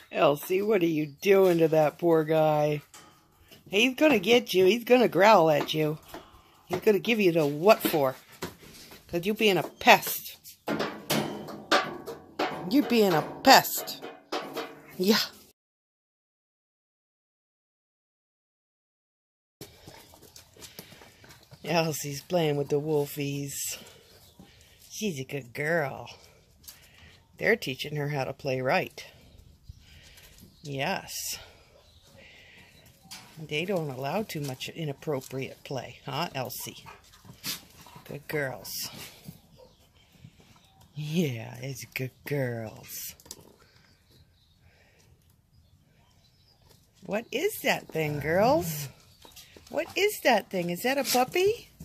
Elsie, what are you doing to that poor guy? He's gonna get you. He's gonna growl at you. He's gonna give you the what for. Because you're being a pest. You're being a pest. Yeah. Elsie's playing with the wolfies. She's a good girl. They're teaching her how to play right. Yes. They don't allow too much inappropriate play, huh, Elsie? Good girls. Yeah, it's good girls. What is that thing, girls? What is that thing? Is that a puppy?